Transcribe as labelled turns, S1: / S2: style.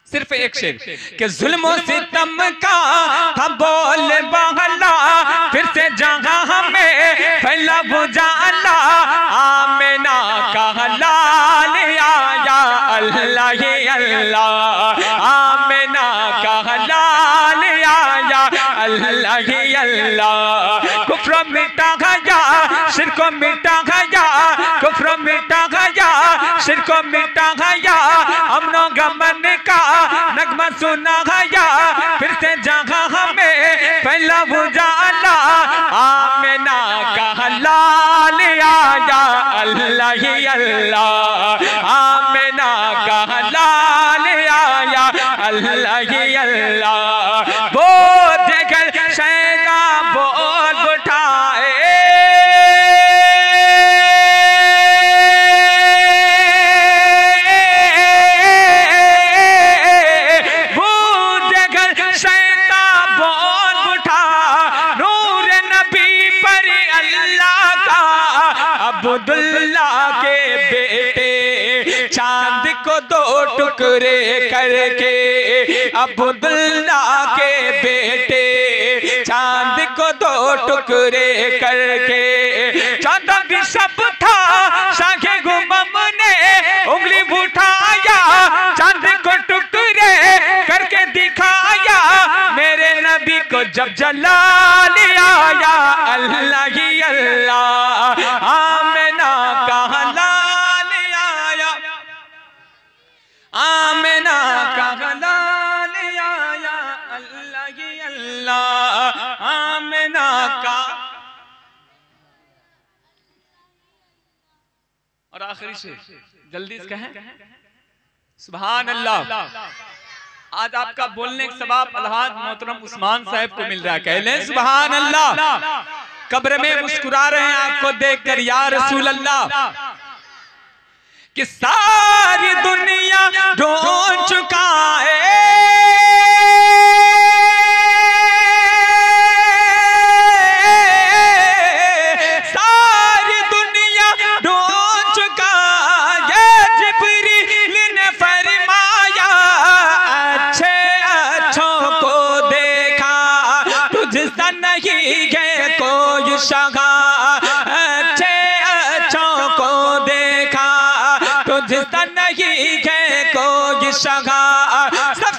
S1: सिर्फ एक शेर कि जुल्म सितम का था बोल बहला, फिर से जगह हमें फैला बुझाला। आमिना का लाल आया अल्लाह ही अल्लाह, आमिना का लाल आया अल्लाह ही अल्लाह। कुफ्र मिटा गया, शिर्क मिटा गया, कुफ्र मिटा गया, शिर्क मिटा गया, अमनो गमन का नगमा सुना गया, फिर से जगह हमें फैला बुझाला। आमिना का लाल आया अल्लाह ही अल्लाह, आमिना का लाल आया अल्लाह ही अल्लाह। बोझ कर शैदा बोझ उठाए, अब्दुल्लाह के बेटे चांद को दो टुकड़े करके, अब्दुल्लाह के बेटे चांद को दो टुकड़े करके। चांद भी सब था शाखे गुमम ने उंगली उठाया, चांद को टुकड़े करके दिखाया। मेरे नबी को जब जलाल आया अल्लाह ही अल्लाह, आमिना का लाल आया, आमिना का लाल आया अल्लाह ही अल्लाह, आमिना का। और आखिरी से जल्दी से कहें सुभान अल्लाह। आज आपका बोलने का सवाब अलहाज मोहतरम उस्मान साहब को मिल रहा है, कह लें सुभान अल्लाह। कब्र में मुस्कुरा रहे हैं आपको देखकर या रसूल अल्लाह। कि सारी दुनिया ढूंढ चुका है, सारी दुनिया ढूंढ चुका है। जिब्रील ने फरमाया अच्छे अच्छों को देखा, तुझसा नहीं है कोई शगा। अच्छे अच्छों को देखा, तुझसा नहीं है कोई शगा।